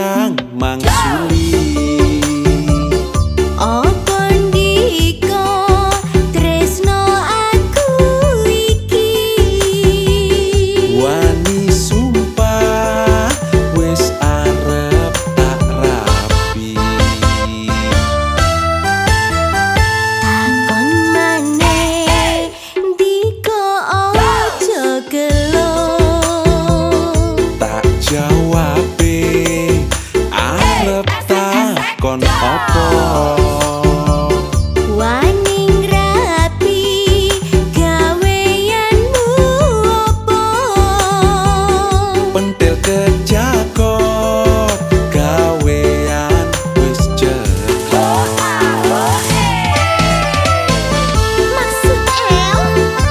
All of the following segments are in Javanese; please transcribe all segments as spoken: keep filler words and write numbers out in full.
kang mangsuli. Kon opo waning rapi gaweanmu opo pentil kejakot gawean wis jekot. Maksud el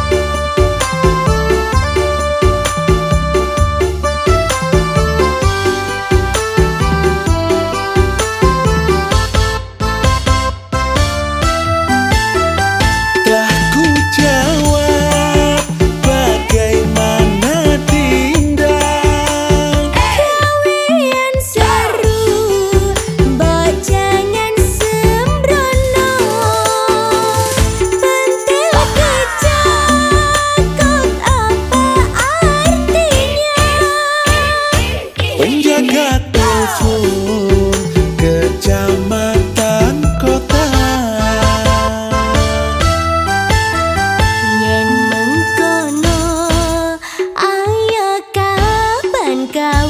penjaga telepon kecamatan kota yen mengkono ayo kapan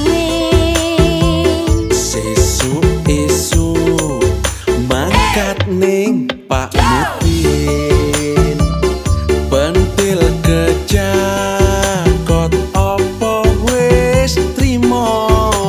kawin sesuk esuk mangkat ning Pak Mutin pentil kejakot opo wis trimo.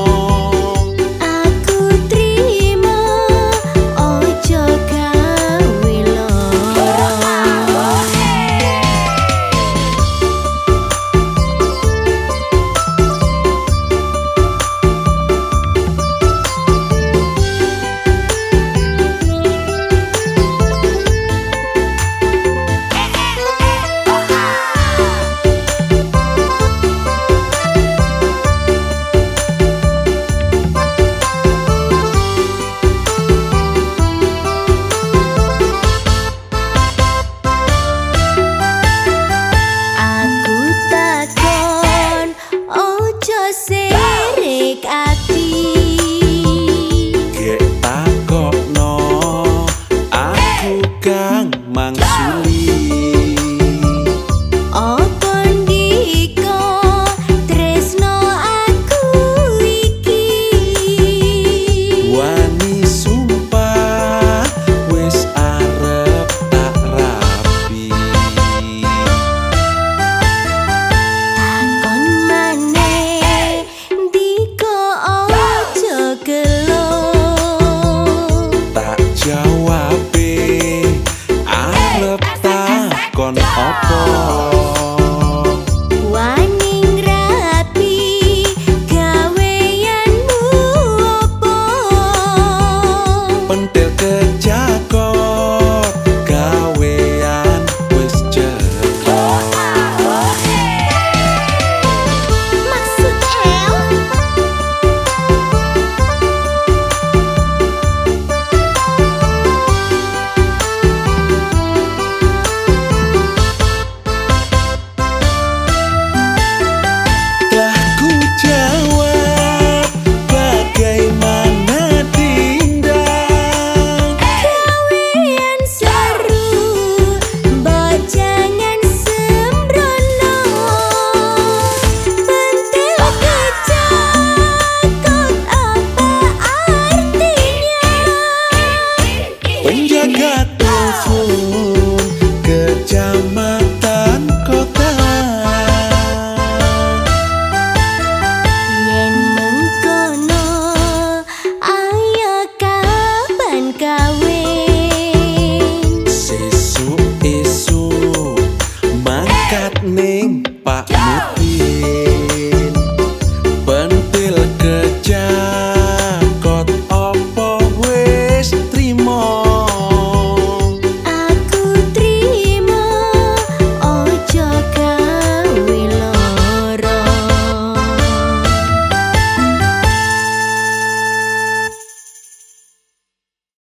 Sirik ati gek takokno aku kang mangsuli. opo ndika tresno aku iki Wani sumpah wis arep tak rapi. takon maneh ndika aja gelo Tak jawabe arep takon opo waning rapi gaweanmu opo pentil kejakot gawean wis jekot. maksud el Telah ku jawab bagaimana tindak gawean seru bojangan sembrono pentil kejakot apa artinya penjaga telepon kecamatan kota yen mengkono ayo kapan kawin sesuk esuk mangkat ning Pak Mutin